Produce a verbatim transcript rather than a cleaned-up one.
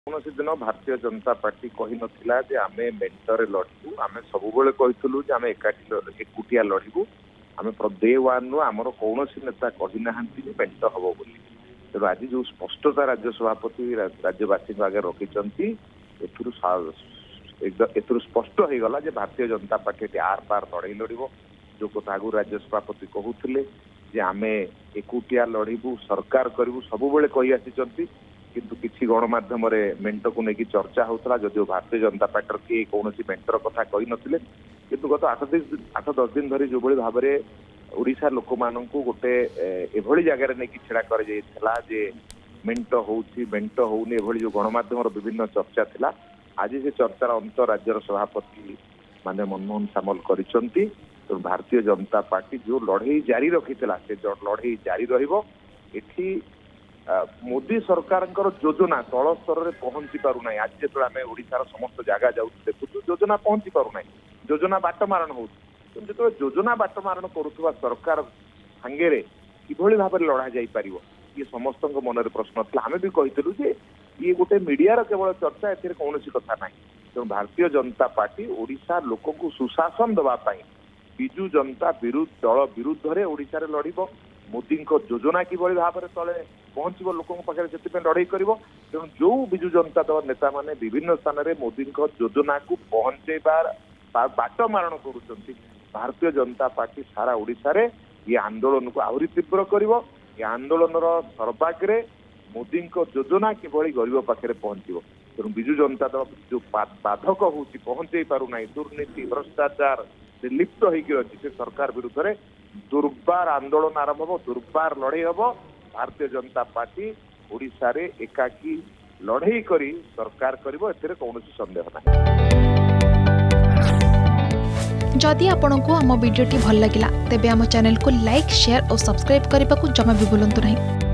कौन दिन भारतीय जनता पार्टी कही नथिला जे आमे मेंटरे लड़ू आम सब कहूँ आम एकाठी एकुटिया लड़ू आम डे वन आमर कौन नेता कहना मेंट हम बोली तेणु आज जो स्पष्टता राज्य सभापति राज्यवासी आगे रखिंट एथुर स्पष्ट हो गला जे भारतीय जनता पार्टी आर पार लड़ाई लड़ब जो कथा आगु राज्य सभापति कहते जे आम एकुटिया लड़ू सरकार करूँ सब कही आसी किंतु किसी गणमाध्यम मेंट को लेकिन चर्चा होता जदिव भारतीय जनता पार्टी किए कौन मेंटर कथा कही नथिले किंतु गत आठ दिन आठ दस दिन धरी जो भाव में ओडिशा लोक मान गोटे एभली जगार नहीं छेड़ा कर मेंट हो मेंट होनी एभली जो गणमाध्यम विभिन्न चर्चा थिला आज से चर्चार अंत राज्यर सभापति माने मनमोहन सामल करिसंती तो भारतीय जनता पार्टी जो लड़ाई जारी रखी से लड़ाई जारी रहिबो एठी मोदी सरकार योजना तल स्तर में पहुंची पारना आज जो आम ओडार समस्त जगह जाऊँ देखु योजना पहुंची पारना योजना बाटमारण हो जो योजना बाटमारण करुवा सरकार सांगे किभली भाव में लड़ा जापर ये समस्त मन प्रश्न था आम भी कहलु जे ये गोटे मीडिया केवल चर्चा ए कौन कथा ना तेणु भारतीय जनता पार्टी ओडिशा लोक को सुशासन देवाई विजु जनता विरुद्ध दल विरुद्ध में ओडिशा लड़ब मोदी योजना किभली भाव में तले पहुंच लोक पाखे से लड़ाई कर तेणु जो विजु जनता दल नेता मैंने विभिन्न स्थान में मोदी योजना को पहुंचेबार बाटमारण कर भारतीय जनता पार्टी सारा ओडिशा रे ये आंदोलन को आहरी तीव्र कर आंदोलन सर्वाग्रे मोदी योजना किभली गरीब पाखे पहुंचो तेणु विजु जनता दल जो बाधक हो पहुंचे पारना दुर्नीति भ्रष्टाचार से लिप्त होगी से सरकार विरुद्ध में दुर्बार आंदोलन आरंभ हम दुर्बार लड़ाई हम भारतीय जनता पार्टी ओडिशा रे एकाकी लड़ाई करी सरकार करिवो एथिरे कौनसी संदेह नहीं। जदि आपंक आम भिडी भल लगा तेब आम चैनल को लाइक शेयर और सब्सक्राइब करने को जमा भी भूलु नहीं।